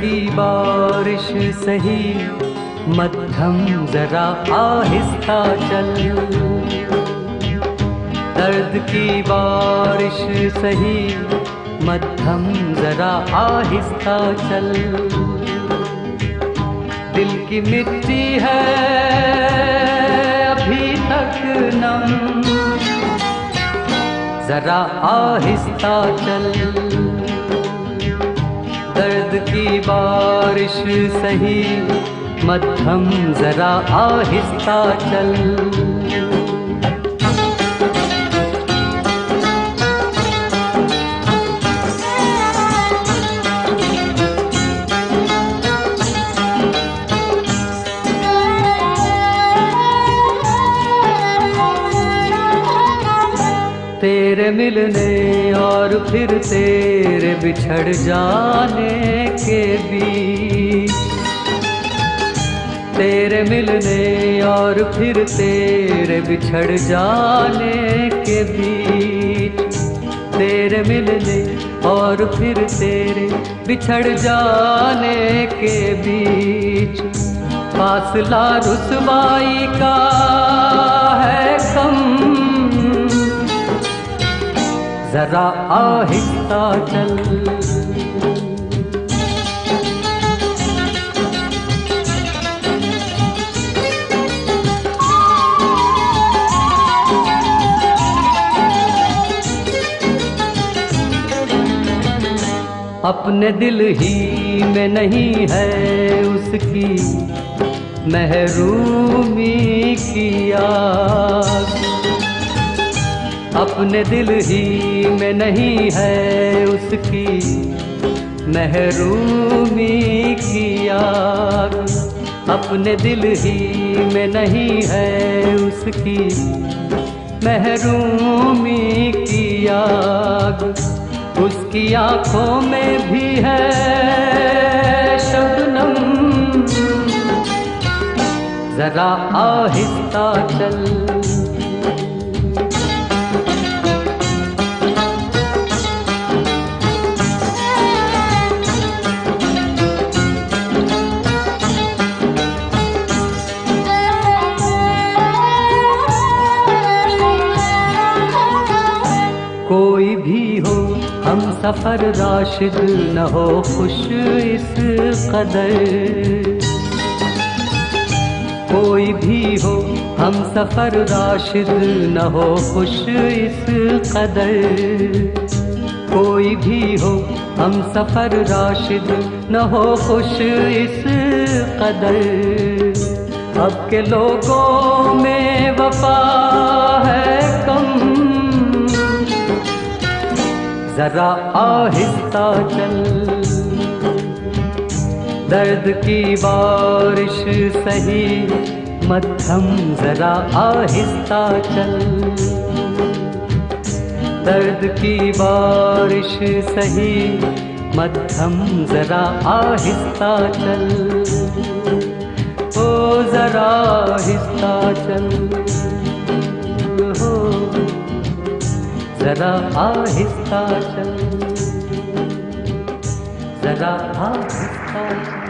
की बारिश सही, मध्यम जरा आहिस्ता चल। दर्द की बारिश सही, मध्यम जरा आहिस्ता चल। दिल की मिट्टी है अभी तक नम, जरा आहिस्ता चल। दर्द की बारिश सही, मध्यम जरा आहिस्ता चल। तेरे मिलने और फिर तेरे बिछड़ जाने के बीच, तेरे मिलने और फिर तेरे बिछड़ जाने के बीच, तेरे मिलने और फिर तेरे बिछड़ जाने के बीच, फासला रुसवाई का है कम, जरा आहिस्ता चल। अपने दिल ही में नहीं है उसकी महरूमी की आग, अपने दिल ही में नहीं है उसकी महरूमी की आग, अपने दिल ही में नहीं है उसकी महरूमी की आग। उसकी आँखों में भी है शबनम, जरा आहिस्ता चल। कोई भी हो हम सफर राशिद न हो खुश इस कदर, कोई भी हो हम सफर राशिद न हो खुश इस कदर, कोई भी हो हम सफर राशिद न हो खुश इस कदर। अब के लोगों में वफा है कम, जरा आहिस्ता चल। दर्द की बारिश सही, मध्यम जरा आहिस्ता चल। दर्द की बारिश सही, मध्यम जरा आहिस्ता चल। ओ जरा आहिस्ता चल, हो जरा आहिस्ता चल, जरा आहिस्ता चल।